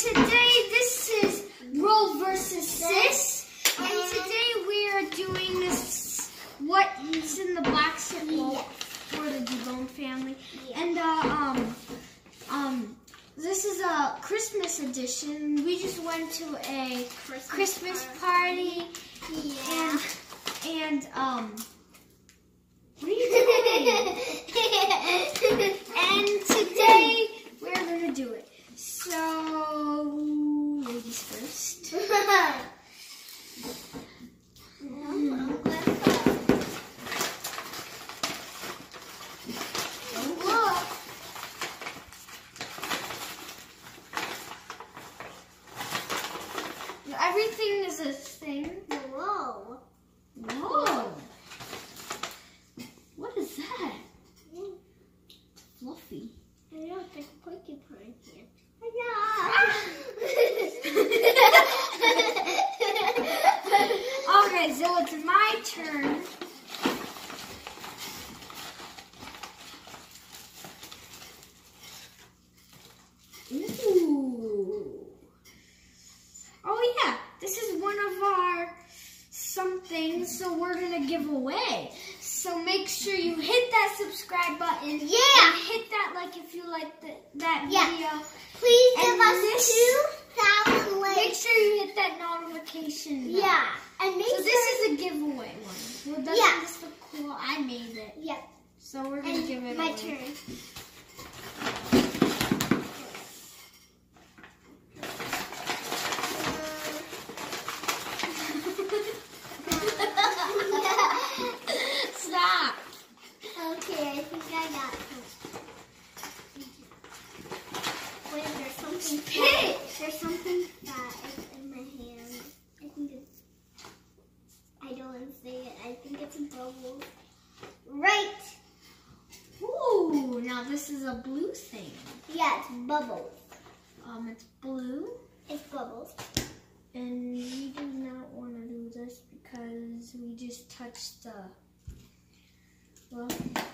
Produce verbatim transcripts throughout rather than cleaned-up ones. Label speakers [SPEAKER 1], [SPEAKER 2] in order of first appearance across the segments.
[SPEAKER 1] today this is Bro versus Sis, and today we are doing this. What is in the box set for the Debone family, and uh, um, um, this is a Christmas edition. We just went to a Christmas, Christmas party, yeah. and and um. What are you doing? And today we're gonna do it. So, ladies first. Everything is a thing. Whoa. Whoa. What is that? Mm. Fluffy. I know, it's like a porcupine here. I know. Okay, so it's my turn. Ooh. Oh yeah, this is one of our something, so we're gonna give away. So make sure you hit that subscribe button. Yeah. And hit that like if you like the, that yeah. video. Please and give us two thousand likes. Make sure you hit that notification bell. Yeah. And make so sure this is a giveaway one. Well, doesn't yeah. this look cool? I made it. Yeah. So we're gonna and give it my away. turn. Okay, I think I got some. Wait, there's something fat. There's something fat in my hand. I think it's, I don't want to say it. I think it's a bubble. Right. Ooh, now this is a blue thing. Yeah, it's bubbles. Um, it's blue. It's bubbles. And we do not want to do this because we just touched the, well,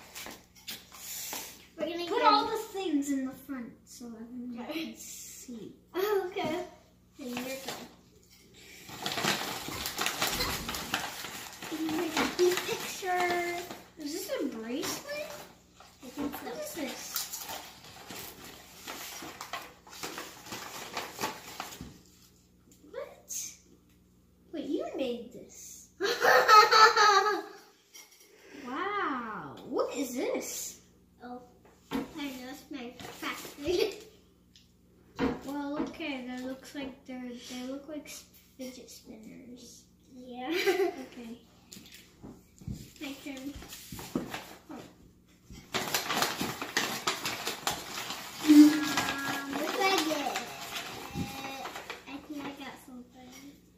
[SPEAKER 1] we're gonna put all the things in the front so everyone can see. Oh, okay. And you're done. Here's a big picture. Is this a bracelet? I think so. What is this? What? Wait, you made this. Wow. What is this? Oh. I know, it's my factory. Well, okay, that looks like they're, they look like fidget spinners. Yeah. Okay. My turn. Oh. Um, what did I get? I think I got something.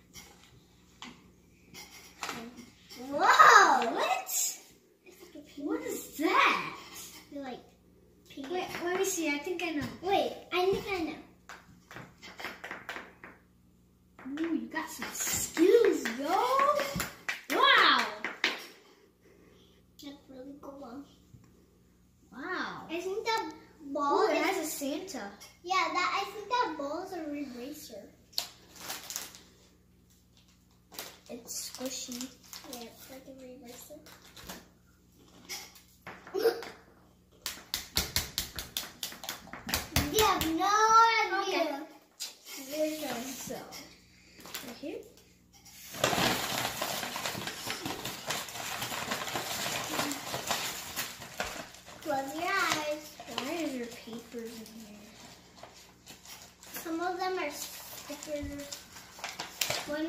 [SPEAKER 1] Whoa, what? What is that? They're like pink. Wait, let me see. I think I know. Wait, I think I know. Ooh, you got some skills, yo. Wow. That's really cool. Wow. I think that ball Ooh, it is, has a Santa. Yeah, that I think that ball is a eraser. It's squishy. Yeah, it's like a eraser. You have no idea. Okay. There you go. So, right here. Close your eyes. Why is there papers in here? Some of them are stickers. One.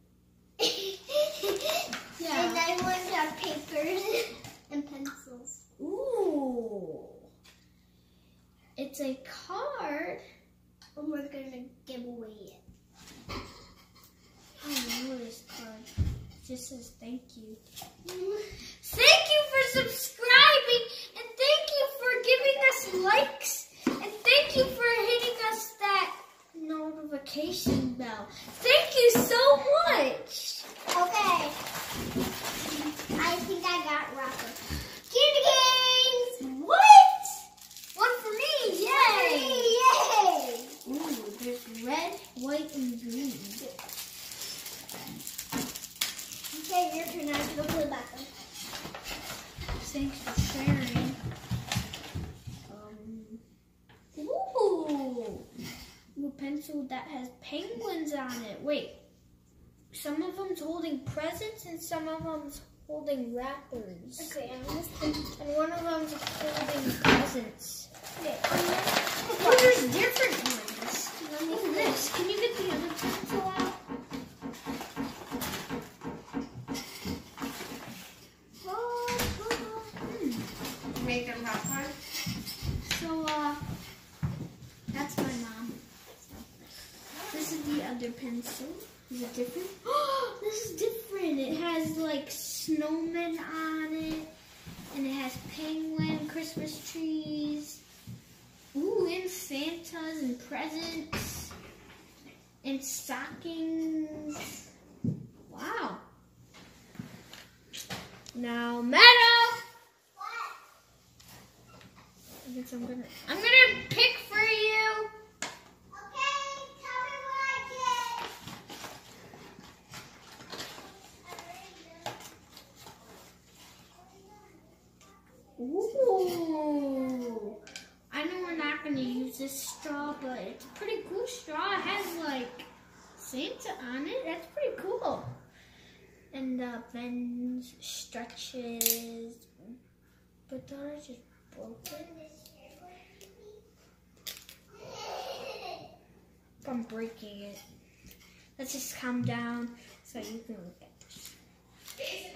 [SPEAKER 1] Yeah. And then ones are papers and pencils. Ooh. It's a card, and we're gonna give away it. I don't know this card. It just says thank you. Thank you for subscribing, and thank you for giving us likes, and thank you for hitting us that notification bell. Thank you so much. Okay. I think I got Rocket. Candy canes! What? One for me! Yay! Yay! Ooh, there's
[SPEAKER 2] red, white, and green.
[SPEAKER 1] Okay, your turn. I have to go to the bathroom.
[SPEAKER 2] Thanks for sharing. Um, ooh, ooh, pencil that has penguins on it. Wait, some of them's holding presents and some of them's holding wrappers.
[SPEAKER 1] Okay, I'm just thinking.
[SPEAKER 2] And one of them's holding presents.
[SPEAKER 1] Okay, I'm gonna.
[SPEAKER 2] Oh, there's different ones.
[SPEAKER 1] Let me
[SPEAKER 2] Look at this. Can you get the other pencil out?
[SPEAKER 3] Making popcorn?
[SPEAKER 2] So, uh, that's my mom. This is the other pencil. Is it different? Oh, this is different. It has like snowmen on it, and it has penguin, Christmas trees. Ooh, and Santas and presents and stockings. Wow. Now, Meadow. I guess I'm gonna, I'm gonna pick for you.
[SPEAKER 1] Okay, tell me what I get.
[SPEAKER 2] Ooh. I know we're not gonna use this straw, but it's a pretty cool straw. It has like Santa on it. That's pretty cool. And uh, bends, stretches, but those are just broken. I'm breaking it. Let's just calm down so you can look at this.